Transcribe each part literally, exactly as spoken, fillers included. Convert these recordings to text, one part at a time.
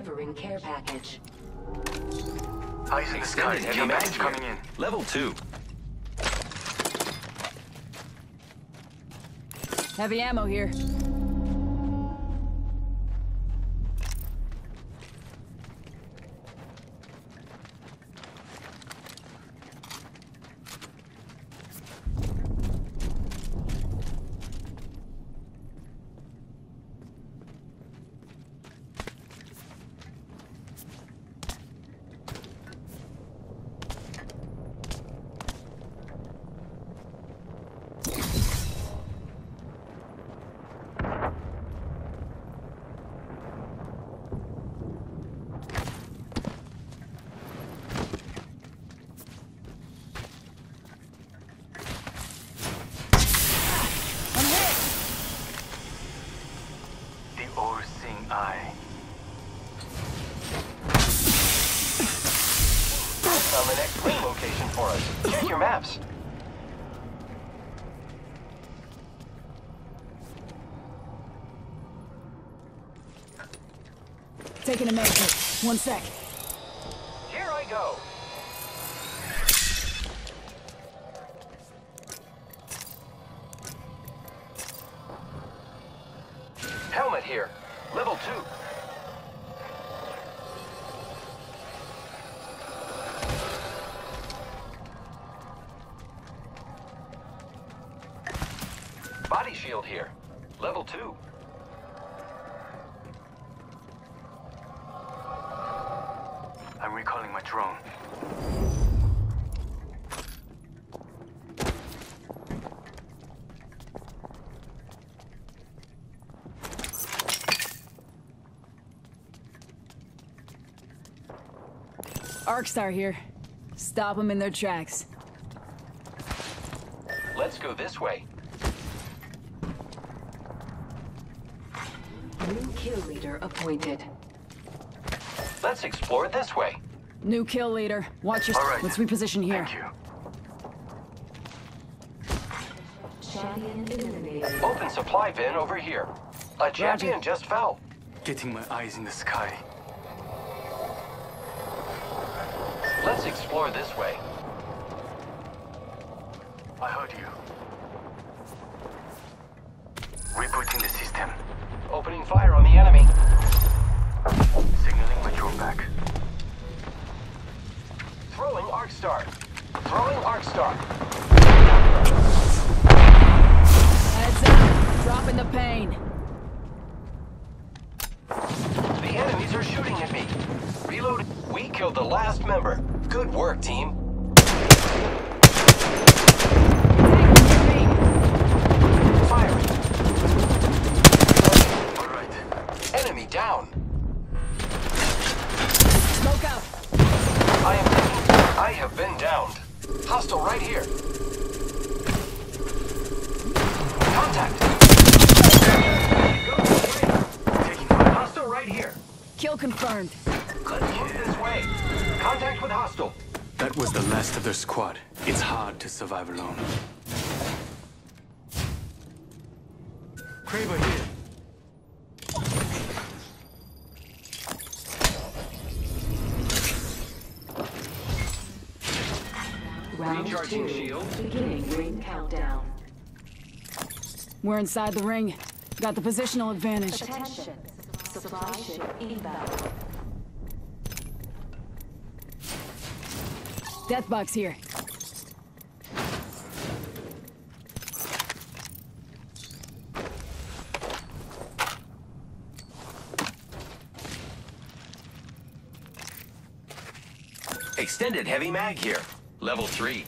Delivering care package. Eyes in the sky. Extended Heavy heavy mag mag coming here. in. Level two. Heavy ammo here. On the next wing location for us. Check your maps. Taking a med kit. One sec. Here I go. Helmet here. Level two. Body shield here. Level two. I'm recalling my drone. Arcstar here. Stop them in their tracks. Let's go this way. New kill leader appointed. Let's explore this way. New kill leader. Watch your... All right. Let's reposition here. Thank you. Champion eliminated. Open supply bin over here. A champion just fell. Getting my eyes in the sky. Let's explore this way. I heard you. Rebooting the system. Opening fire on the enemy. Signaling my drone back. Throwing Arcstar. Throwing Arcstar. Heads up. Dropping the pain. The enemies are shooting at me. Reload. We killed the last member. Good work, team. Firing. All right. Enemy down. Smoke out. I am taking. I have been downed. Hostile right here. Contact. Taking fire. Hostile right here. Kill confirmed. Let's move this way. Contact with hostile. That was the last of their squad. It's hard to survive alone. Kraber here. Round Recharging two. shield. Beginning ring countdown. We're inside the ring. Got the positional advantage. Attention. Supply ship inbound. Deathbox here. Extended heavy mag here. Level three.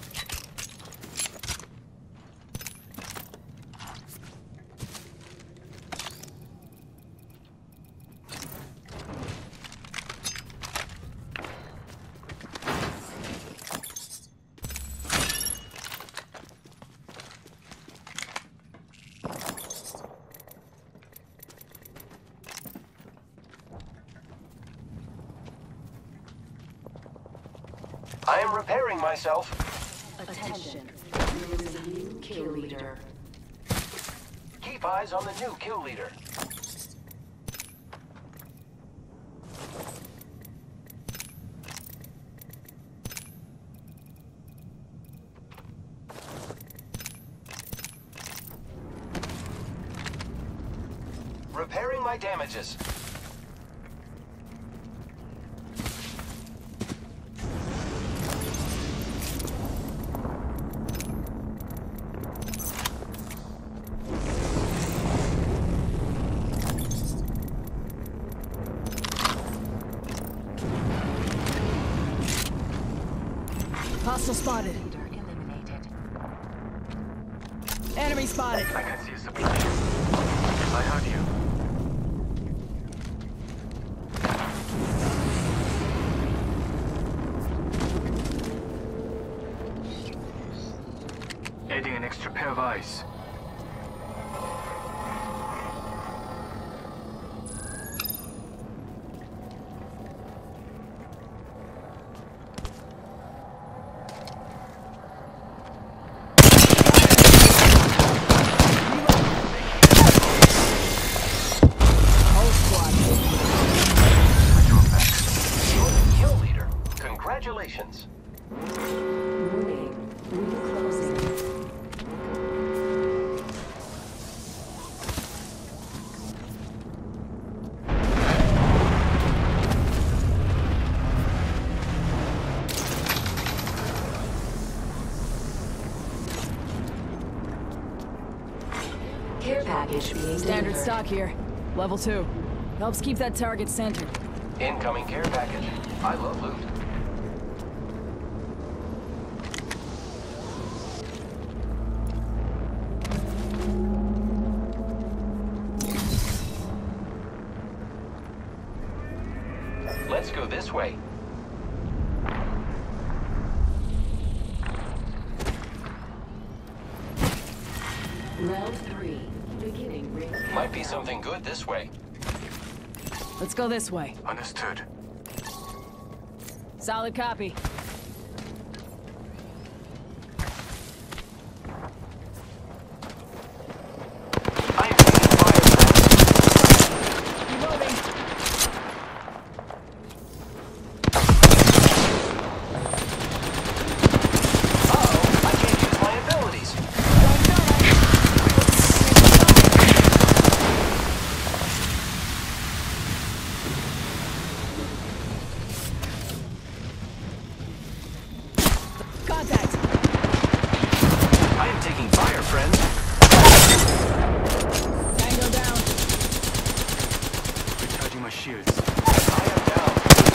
I am repairing myself. Attention. There is a new kill leader. Keep eyes on the new kill leader. my damages. Hostile spotted. Leader eliminated. Enemy spotted. I can see a supply. I heard you. Adding an extra pair of eyes. Kill leader. Congratulations. Warning. Ring closing. Care package being Standard delivered. stock here. Level two. Helps keep that target centered. Incoming care package. I love loot. Let's go this way. Round three. Beginning ring Might be countdown. something good this way. Let's go this way. Understood. Solid copy. I am taking fire, friends. Reloading. Uh-oh, I can't use my abilities. Contact. I am taking fire, friends. Tango down. Recharging my shields. I am down.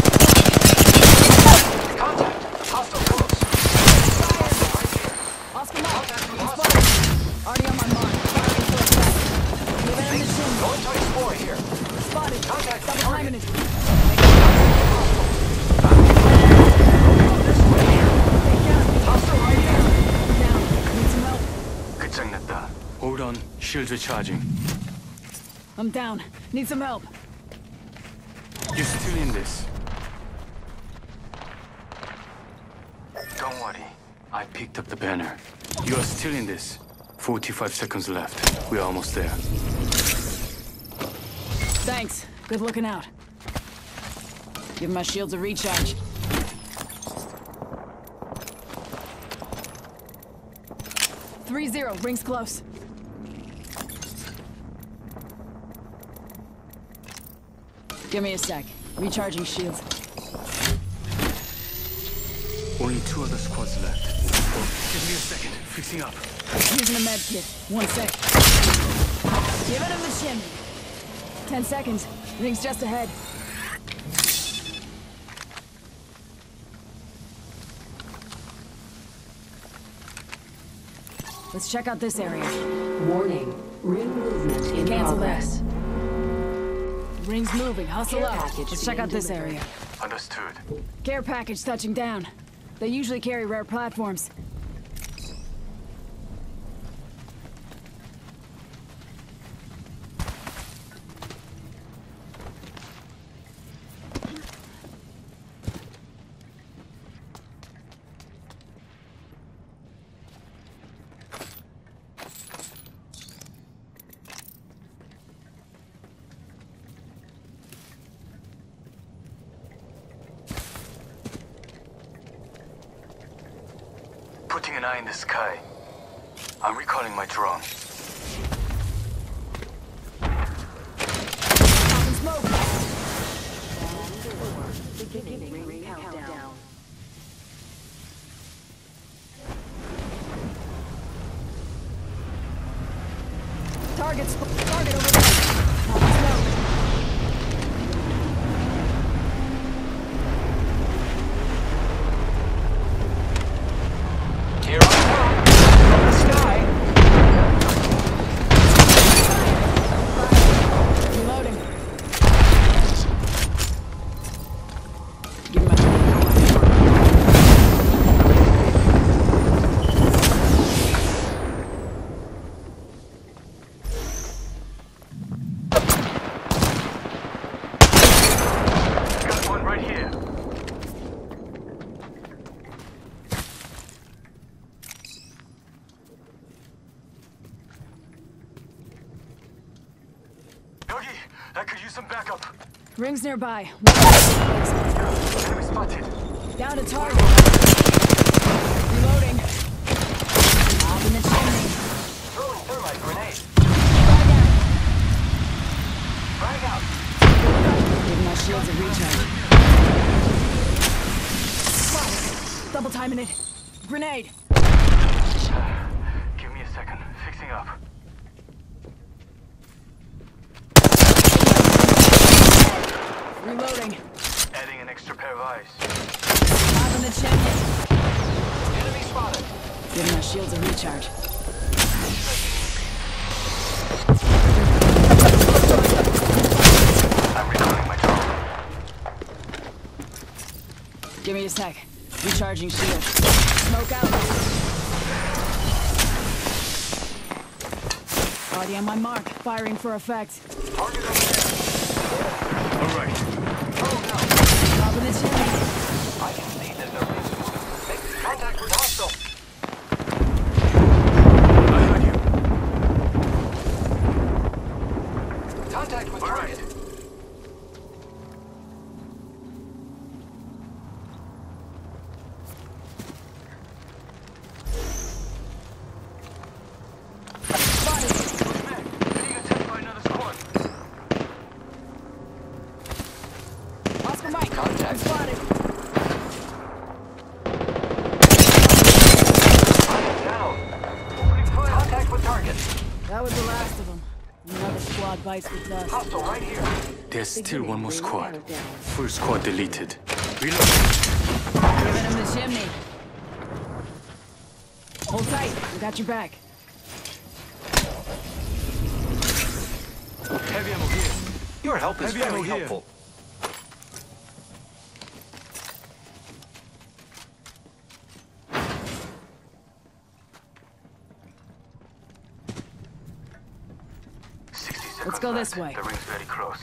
Contact! Hostile close. Hostile right here. Oscar mark. Contact with He's hostile. spotted. Already on my mark. Firing for attack. Moving in the chin. Going to explore here. Spotted. Contact Double target. timing it. This way here. Hostile right here. Down. Need some help. 끝장났다. Hold on. Shields recharging. I'm down. Need some help. You're still in this. Don't worry. I picked up the banner. You are still in this. forty-five seconds left. We're almost there. Thanks. Good looking out. Give my shields a recharge. Three zero. Rings close. Give me a sec. Recharging shields. Only two other squads left. Oh, give me a second. Fixing up. Using a med kit. One sec. Give it him the chin. Ten seconds. Rings just ahead. Let's check out this area. Warning. Ring movement in Cancel progress. that. Rings moving. Hustle Care up. package Let's check being out this delivered. area. Understood. Care package touching down. They usually carry rare platforms. Putting an eye in the sky. I'm recalling my drone. Target, sp- target over there. Let's go. Here I come. From the sky. Reloading. Give me my Got one right here. Yogi, I could use some backup. rings nearby. Enemy spotted. Down to target. Reloading. Off in the chimney. Throwing thermite grenade. Frag out. Frag out. Giving my shields a recharge. Spot. Double timing it. Grenade. Give me a second. Fixing up. Reloading. Adding an extra pair of eyes. Off in the chimney. Enemy spotted. Giving my shields a recharge. I'm recalling my drone. Give me a sec. Recharging shield. Smoke out. Already on my mark. Firing for effect. Target over there. All right. Top in the chimney. I can see there's no reason to move. Make contact with hostile. I heard you. Contact with All right. target. Spotted. Being attacked by another squad. Oscar Mike. Contact. I'm spotted. Down. Opening fire. Contact with target. That was the last of them. Another squad bites the dust. Hostile right here. There's still one more squad. Full squad deleted. Reload. Giving him the chimney. Hold tight. We got your back. Heavy ammo here. Your help is Heavy ammo very here. helpful. sixty seconds Let's go this left. way. The ring's very close.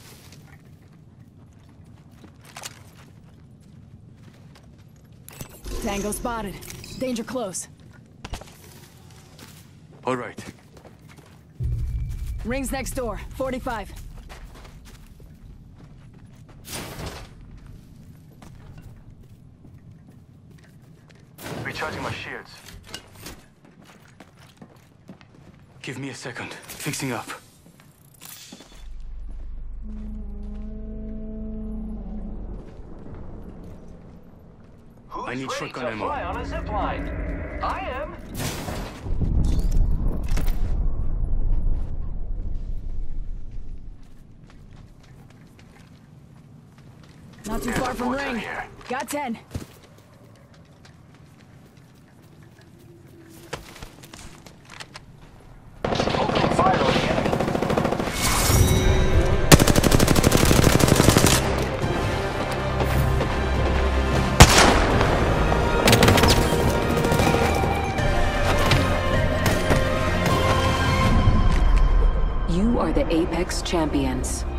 Tango spotted. Danger close. All right. Rings next door. forty-five. Recharging my shields. Give me a second. Fixing up. Who's I need ready shotgun to ammo. fly on a zip line? I am. Not too Yeah, far the from boats are ring. here. Got ten. Opening fire on the enemy. You are the Apex Champions.